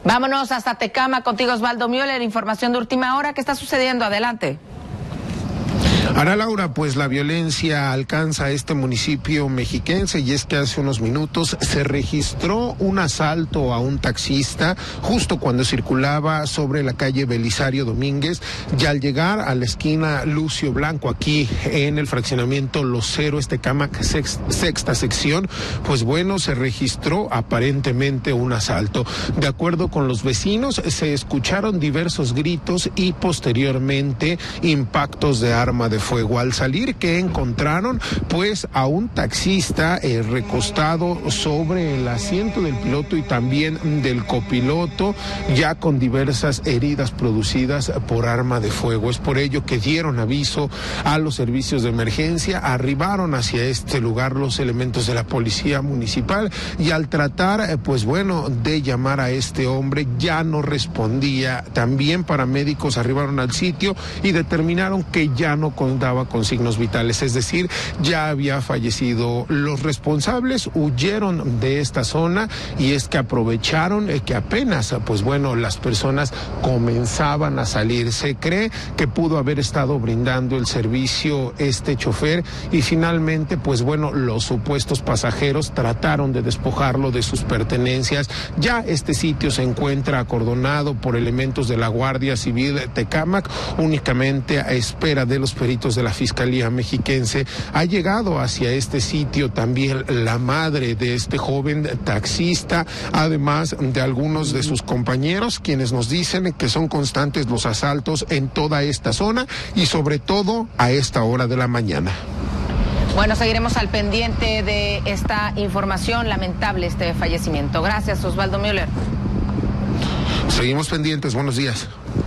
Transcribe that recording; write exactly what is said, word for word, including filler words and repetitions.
Vámonos hasta Tecámac, contigo Osvaldo Müller, información de última hora. ¿Qué está sucediendo? Adelante. Ana Laura, pues la violencia alcanza a este municipio mexiquense y es que hace unos minutos se registró un asalto a un taxista justo cuando circulaba sobre la calle Belisario Domínguez y al llegar a la esquina Lucio Blanco aquí en el fraccionamiento Los Héroes Tecámac, sex, sexta sección, pues bueno, se registró aparentemente un asalto. De acuerdo con los vecinos, se escucharon diversos gritos y posteriormente impactos de arma de fuego. Al salir, ¿qué encontraron? Pues a un taxista eh, recostado sobre el asiento del piloto y también del copiloto, ya con diversas heridas producidas por arma de fuego. Es por ello que dieron aviso a los servicios de emergencia, arribaron hacia este lugar los elementos de la policía municipal y al tratar, eh, pues bueno, de llamar a este hombre, ya no respondía. También paramédicos arribaron al sitio y determinaron que ya no contaba con signos vitales, es decir, ya había fallecido. Los responsables huyeron de esta zona y es que aprovecharon eh, que apenas, pues bueno, las personas comenzaban a salir. Se cree que pudo haber estado brindando el servicio este chofer y finalmente, pues bueno, los supuestos pasajeros trataron de despojarlo de sus pertenencias. Ya este sitio se encuentra acordonado por elementos de la Guardia Civil Tecámac, únicamente a espera de los peritos de la Fiscalía Mexiquense. Ha llegado hacia este sitio también la madre de este joven taxista, además de algunos de sus compañeros, quienes nos dicen que son constantes los asaltos en toda esta zona y sobre todo a esta hora de la mañana. Bueno, seguiremos al pendiente de esta información, lamentable este fallecimiento. Gracias, Osvaldo Müller. Seguimos pendientes, buenos días.